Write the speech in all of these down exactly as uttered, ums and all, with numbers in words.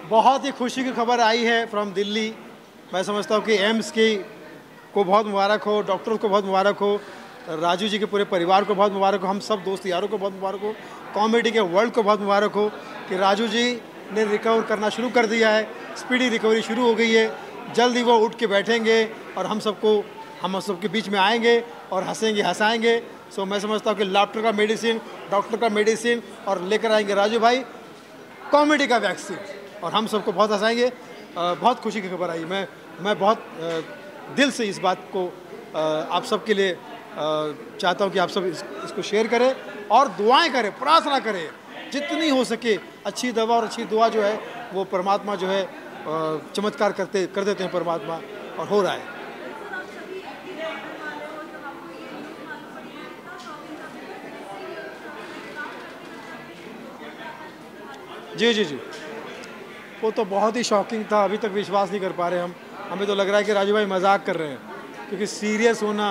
बहुत ही खुशी की खबर आई है फ्रॉम दिल्ली। मैं समझता हूँ कि एम्स की को बहुत मुबारक हो, डॉक्टर्स को बहुत मुबारक हो, राजू जी के पूरे परिवार को बहुत मुबारक हो, हम सब दोस्त यारों को बहुत मुबारक हो, कॉमेडी के वर्ल्ड को बहुत मुबारक हो कि राजू जी ने रिकवर करना शुरू कर दिया है, स्पीडी रिकवरी शुरू हो गई है। जल्द ही वो उठ के बैठेंगे और हम सबको हम सबके बीच में आएंगे और हंसेंगे हंसाएंगे। सो मैं समझता हूँ कि लाफ्टर का मेडिसिन, डॉक्टर का मेडिसिन और लेकर आएंगे राजू भाई कॉमेडी का वैक्सीन और हम सबको बहुत हंसाएंगे। बहुत खुशी की खबर आई। मैं मैं बहुत दिल से इस बात को आप सबके लिए चाहता हूँ कि आप सब इस, इसको शेयर करें और दुआएं करें, प्रार्थना करें, जितनी हो सके। अच्छी दवा और अच्छी दुआ जो है वो परमात्मा जो है चमत्कार करते कर देते हैं परमात्मा, और हो रहा है। जी जी जी वो तो बहुत ही शॉकिंग था। अभी तक विश्वास नहीं कर पा रहे हम। हमें तो लग रहा है कि राजू भाई मजाक कर रहे हैं, क्योंकि सीरियस होना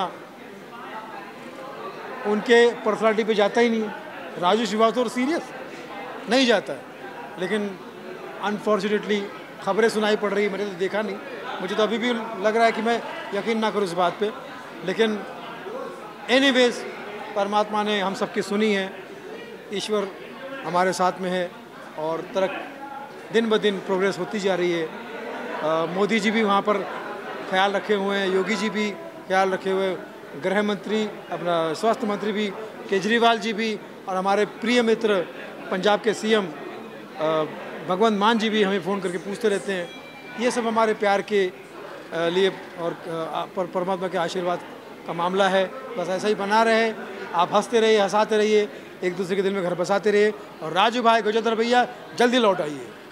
उनके पर्सनालिटी पे जाता ही नहीं है। राजू श्रीवास्तव सीरियस नहीं जाता है, लेकिन अनफॉर्चुनेटली खबरें सुनाई पड़ रही। मैंने तो देखा नहीं, मुझे तो अभी भी लग रहा है कि मैं यकीन ना करूँ इस बात पे। लेकिन एनीवेज परमात्मा ने हम सबकी सुनी है, ईश्वर हमारे साथ में है और तरक दिन ब दिन प्रोग्रेस होती जा रही है। आ, मोदी जी भी वहाँ पर ख्याल रखे हुए हैं, योगी जी भी ख्याल रखे हुए, गृह मंत्री अपना स्वास्थ्य मंत्री भी, केजरीवाल जी भी, और हमारे प्रिय मित्र पंजाब के सीएम भगवंत मान जी भी हमें फ़ोन करके पूछते रहते हैं। ये सब हमारे प्यार के लिए और पर परमात्मा के आशीर्वाद का मामला है। बस ऐसा ही बना रहे, आप हंसते रहिए, हंसाते रहिए, एक दूसरे के दिल में घर बसाते रहिए, और राजू भाई, गजेंद्र भैया जल्दी लौट आइए।